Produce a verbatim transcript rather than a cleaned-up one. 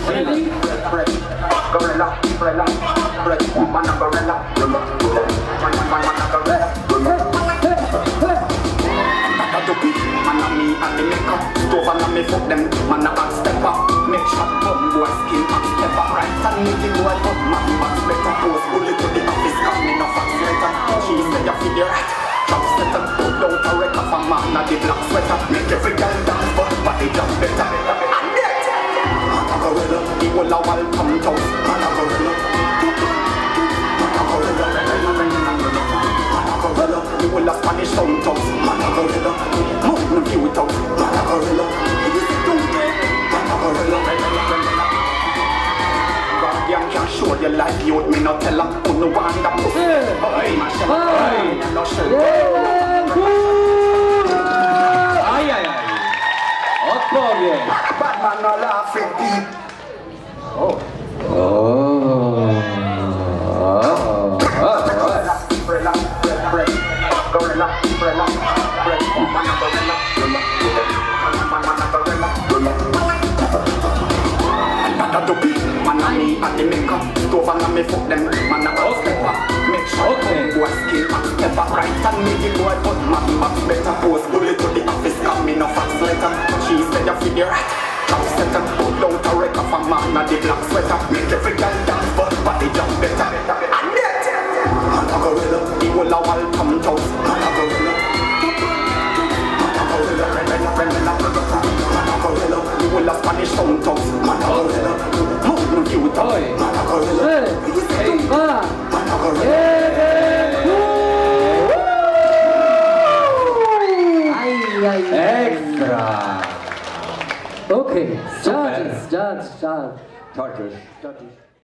Ready? Gorilla, gorilla, man a gorilla, man man man a gorilla. Man a me and the makeup, stove and a me fuck them. Man a back step up, make shot bum boy skin back step up right. And me the boy but man back better. Post bullet to the office, come me no fax letter. She said you figure right. Drop setter, put out a wreck of a man a the black sweater. Make every girl dance but body just better. And yet, man a gorilla, the whole a welcome toast. Man a gorilla, man a gorilla, man a gorilla, the whole a Spanish town toast. Man a gorilla, mountain view toast. Man a gorilla, man a gorilla. Guardian can show you like youth, me no tell 'em who no want that pussy. Hey, my shell, hey, no shell. Aj, aj, aj. Odpowiedź. Batman no laughing deep. O. O. Gorilla, gorilla, gorilla, man a gorilla, man a gorilla. Man a dopey, man a me and the makeup, stove and a me fuck them. Man a back step up, make sure boy skin back step up right. And me the boy but man back better. Post bullet to the office, come me no fax letter. She said you figure right. Drop setter, put out a wreck of a man a the black sweater. Make every girl dance but body just better. And yet, man a gorilla, the whole a welcome toast. Man a gorilla, man a gorilla, man a gorilla, the whole a Spanish town toast. Man a gorilla, mountain view toast. Man a gorilla, man a gorilla. Extra. Okay, judges, judge, judge. Judges. Judges.